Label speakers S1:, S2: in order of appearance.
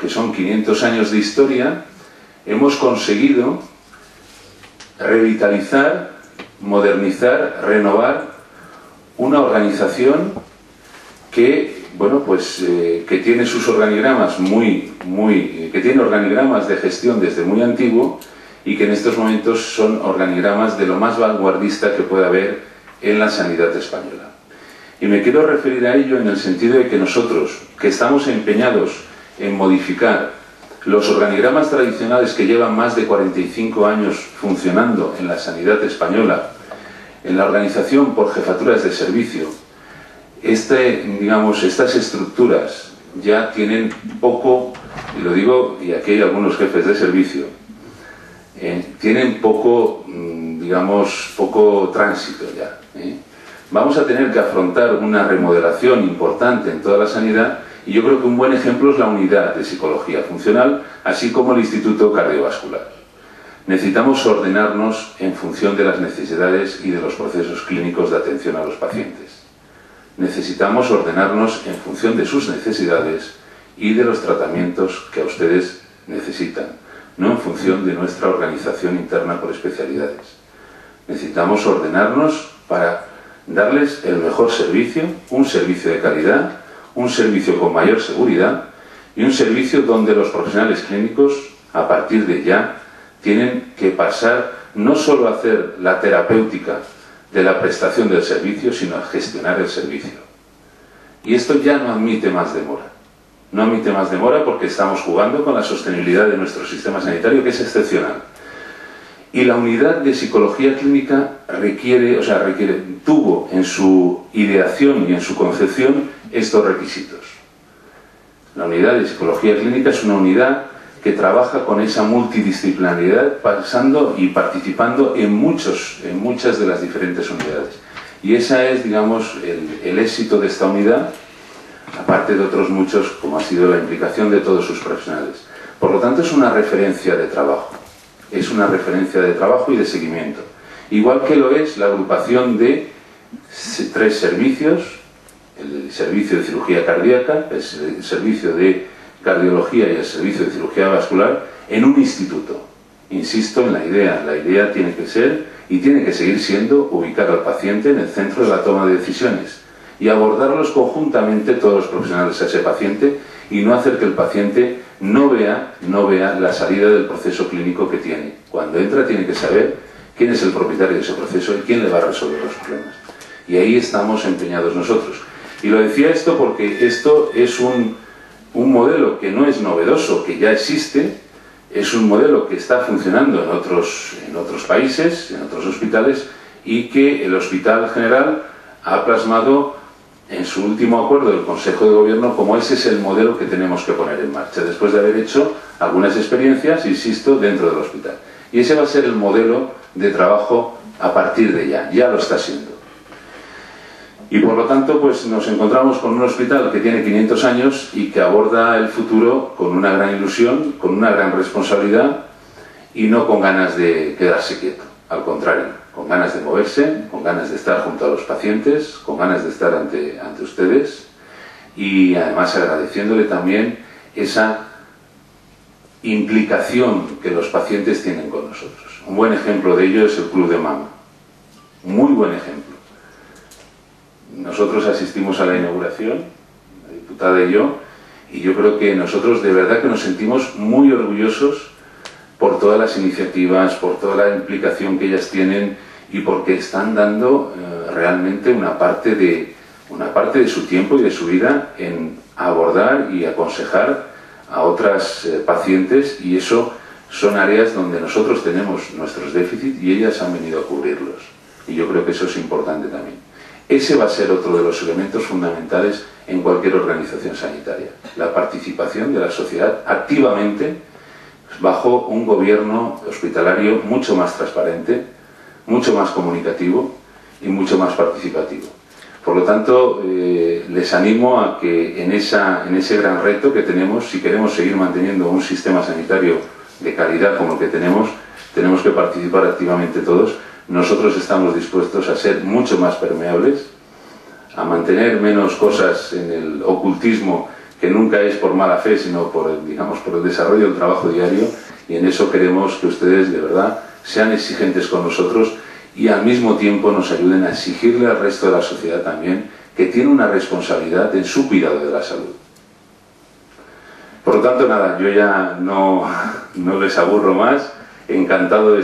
S1: que son 500 años de historia, hemos conseguido revitalizar, modernizar, renovar una organización que, bueno, pues que tiene sus organigramas que tiene organigramas de gestión desde muy antiguo y que en estos momentos son organigramas de lo más vanguardista que puede haber en la sanidad española. Y me quiero referir a ello en el sentido de que nosotros, que estamos empeñados en modificar los organigramas tradicionales que llevan más de 45 años funcionando en la sanidad española, en la organización por jefaturas de servicio, estas estructuras ya tienen poco, y lo digo, y aquí hay algunos jefes de servicio, tienen poco, poco tránsito ya. Vamos a tener que afrontar una remodelación importante en toda la sanidad y yo creo que un buen ejemplo es la unidad de psicología funcional, así como el Instituto Cardiovascular. Necesitamos ordenarnos en función de las necesidades y de los procesos clínicos de atención a los pacientes. Necesitamos ordenarnos en función de sus necesidades y de los tratamientos que a ustedes necesitan, no en función de nuestra organización interna por especialidades. Necesitamos ordenarnos para darles el mejor servicio, un servicio de calidad, un servicio con mayor seguridad y un servicio donde los profesionales clínicos, a partir de ya, tienen que pasar no solo a hacer la terapéutica de la prestación del servicio, sino a gestionar el servicio. Y esto ya no admite más demora. No admite más demora porque estamos jugando con la sostenibilidad de nuestro sistema sanitario, que es excepcional. Y la unidad de psicología clínica tuvo en su ideación y en su concepción estos requisitos. La unidad de psicología clínica es una unidad que trabaja con esa multidisciplinaridad, pasando y participando en muchas de las diferentes unidades. Y esa es, digamos, el éxito de esta unidad, aparte de otros muchos, como ha sido la implicación de todos sus profesionales. Por lo tanto, es una referencia de trabajo. Es una referencia de trabajo y de seguimiento. Igual que lo es la agrupación de 3 servicios, el servicio de cirugía cardíaca, el servicio de cardiología y el servicio de cirugía vascular, en un instituto. Insisto en la idea tiene que ser y tiene que seguir siendo ubicar al paciente en el centro de la toma de decisiones y abordarlos conjuntamente todos los profesionales a ese paciente y no hacer que el paciente no vea la salida del proceso clínico que tiene. Cuando entra tiene que saber quién es el propietario de ese proceso y quién le va a resolver los problemas. Y ahí estamos empeñados nosotros. Y lo decía esto porque esto es un modelo que no es novedoso, que ya existe, es un modelo que está funcionando en otros países, en otros hospitales, y que el Hospital General ha plasmado en su último acuerdo del Consejo de Gobierno como ese es el modelo que tenemos que poner en marcha, después de haber hecho algunas experiencias, insisto, dentro del hospital. Y ese va a ser el modelo de trabajo a partir de ya lo está siendo. Y por lo tanto, pues nos encontramos con un hospital que tiene 500 años y que aborda el futuro con una gran ilusión, con una gran responsabilidad y no con ganas de quedarse quieto. Al contrario, con ganas de moverse, con ganas de estar junto a los pacientes, con ganas de estar ante ustedes y además agradeciéndole también esa implicación que los pacientes tienen con nosotros. Un buen ejemplo de ello es el Club de Mama. Muy buen ejemplo. Nosotros asistimos a la inauguración, la diputada y yo creo que nosotros de verdad que nos sentimos muy orgullosos por todas las iniciativas, por toda la implicación que ellas tienen y porque están dando realmente una parte de su tiempo y de su vida en abordar y aconsejar a otras pacientes, y eso son áreas donde nosotros tenemos nuestros déficits y ellas han venido a cubrirlos. Y yo creo que eso es importante también. Ese va a ser otro de los elementos fundamentales en cualquier organización sanitaria. La participación de la sociedad activamente bajo un gobierno hospitalario mucho más transparente, mucho más comunicativo y mucho más participativo. Por lo tanto, les animo a que en ese gran reto que tenemos, si queremos seguir manteniendo un sistema sanitario de calidad como el que tenemos que participar activamente todos. Nosotros estamos dispuestos a ser mucho más permeables, a mantener menos cosas en el ocultismo que nunca es por mala fe, sino por el desarrollo del trabajo diario, y en eso queremos que ustedes de verdad sean exigentes con nosotros y al mismo tiempo nos ayuden a exigirle al resto de la sociedad también que tiene una responsabilidad en su cuidado de la salud. Por lo tanto, nada, yo ya no les aburro más, encantado de